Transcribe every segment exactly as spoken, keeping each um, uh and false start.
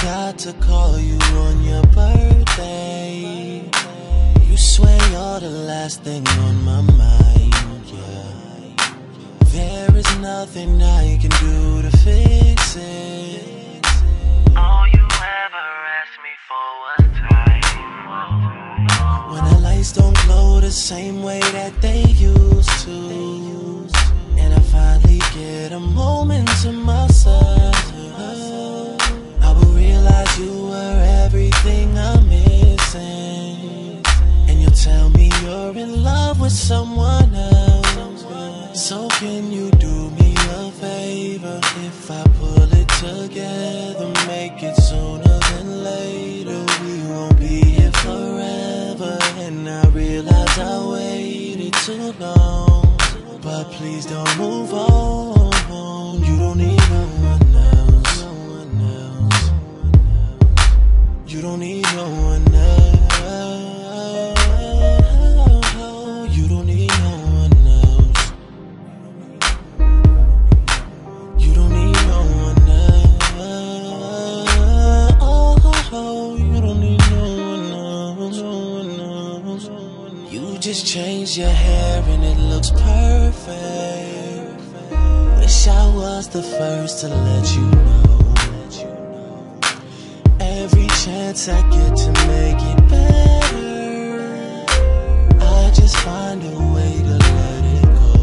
forgot to call you on your birthday. You swear you're the last thing on my mind, yeah. There is nothing I can do to fix it. All you ever asked me for was time. When the lights don't glow the same way that they used to, and I finally get a moment to myself, I will realize you were everything I'm missing. And you'll tell me you're in love with someone else. So can you do me a favor? If I pull it together, make it sooner than later. We won't be here forever. And I realize I waited too long, but please don't move on. You don't need no one else. You don't need no one else. You don't need no one else. You don't need no one else. Oh, you don't need no one else. You just changed your hair and it looks perfect. Wish I was the first to let you know. Every chance I get to make it better, I just find a way to let it go.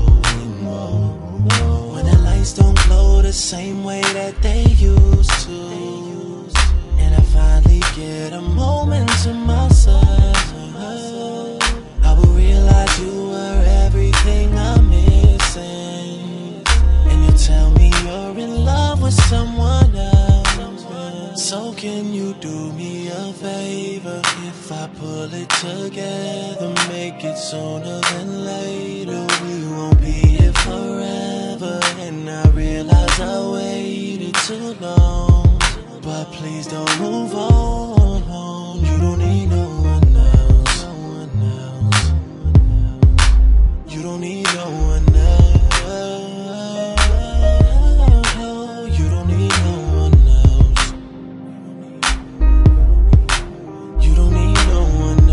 When the lights don't glow the same way that they used to, and I finally get a moment to myself, I will realize you were everything I'm missing. And you'll tell me you're in love with someone else. So can you do me a favor? If I pull it together, make it sooner than later. We won't be here forever. And I realize I waited too long, but please don't move on. You don't need no one else. You don't need no one else. You don't need no one else. You don't need no one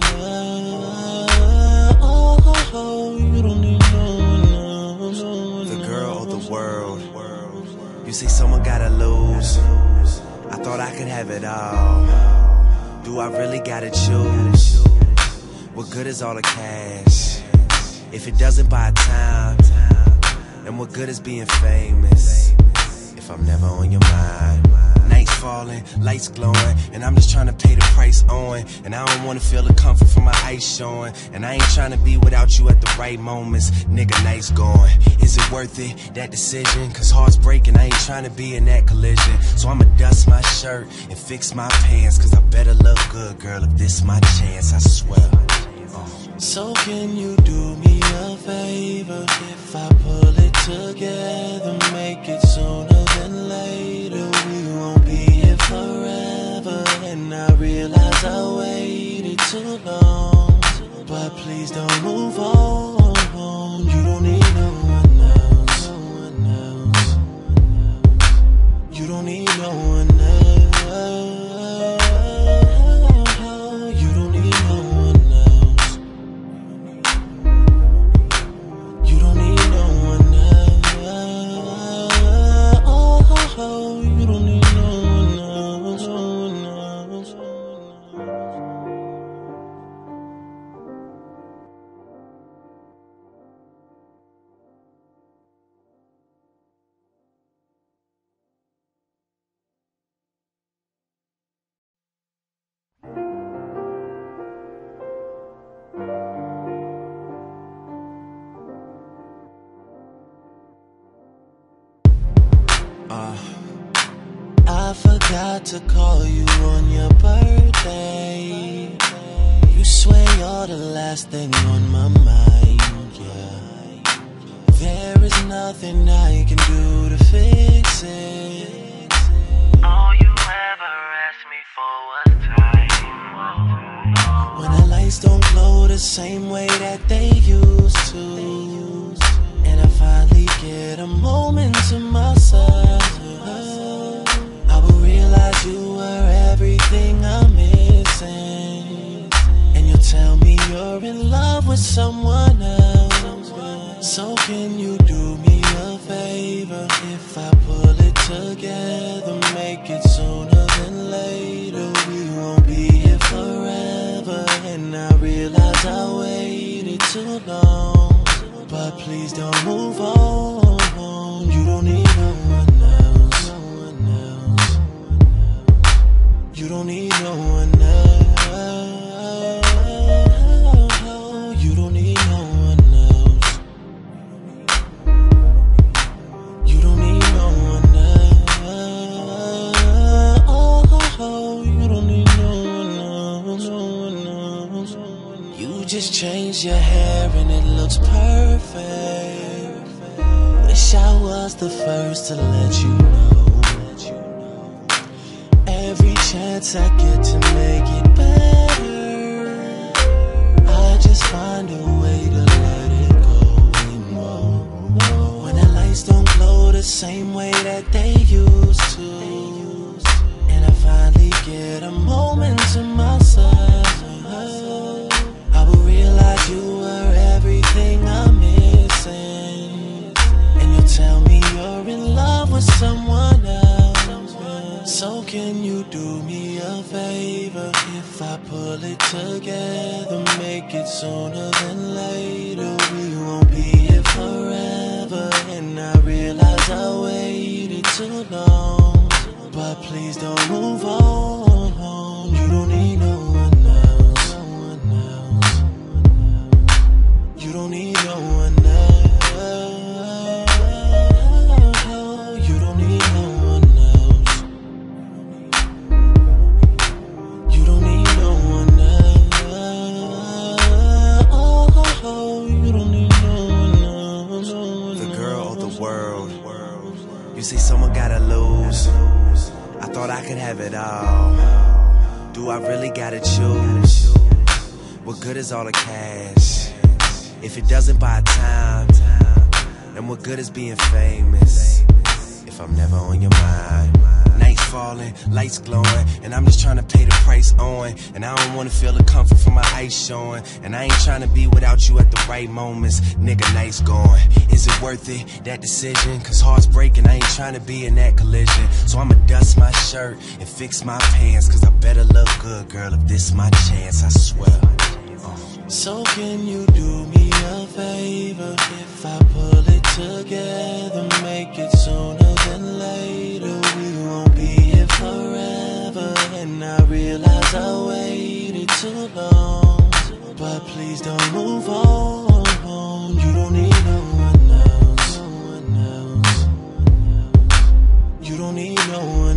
else. Oh, you don't need no one else. The girl of the world. You say someone gotta lose. I thought I could have it all. Do I really gotta choose? What good is all the cash if it doesn't buy time? And what good is being famous if I'm never on your mind? Nights falling, lights glowing, and I'm just trying to pay the price on. And I don't wanna feel the comfort from my ice showing. And I ain't trying to be without you at the right moments. Nigga, nights going. Is it worth it, that decision? Cause heart's breaking, I ain't trying to be in that collision. So I'ma dust my shirt and fix my pants, cause I better look good, girl, if this my chance, I swear. So can you do me a favor? If I pull it together, make it sooner than later. We won't be here forever. And I realize I waited too long, but please don't move on. You don't need no one else. You don't need no one else. You don't need no one else. You don't need no one else. Oh, you don't need no one else. I forgot to call you on your birthday. You swear you're the last thing on my mind, yeah. There is nothing I can do to fix it. All you ever asked me for was time. When the lights don't glow the same way that they used to, and I finally get a moment to myself, I will realize you tell me you're in love with someone else. So can you do me a favor? If I pull it together, make it sooner than later. We won't be here forever, and I realize I waited too long. But please don't move on. You don't need no one else. You don't need no one else. You don't need no one else. You don't need no one else. Oh, you don't need no one else. No one else. You just changed your hair and it looks perfect. Wish I was the first to let you know. Every chance I get to make it better, I just find a way to let it go. When the lights don't glow the same way that they used to, and I finally get a moment to myself, I will realize you were everything I'm missing. And you'll tell me you're in love with someone else. So can you do me a favor? If I pull it together, make it sooner than later. We won't be here forever, and I realize I waited too long. But please don't move on. You don't need no one else. You don't need no one else. You don't need no one else. You don't need no one else. You don't need no one else. The girl of the world. You say someone gotta lose. I thought I could have it all. Do I really gotta choose? What good is all the cash if it doesn't buy time? And what good is being famous if I'm never on your mind? Nights falling, lights glowing, and I'm just trying to pay the price on. And I don't wanna feel the comfort from my ice showing. And I ain't trying to be without you at the right moments. Nigga, nights going. Is it worth it, that decision? Cause heart's breaking, I ain't trying to be in that collision. So I'ma dust my shirt and fix my pants, cause I better look good, girl, if this my chance, I swear. So can you do me a favor? If I pull it together, make it sooner than later. We won't be here forever, and I realize I waited too long. But please don't move on. You don't need no one else. You don't need no one else.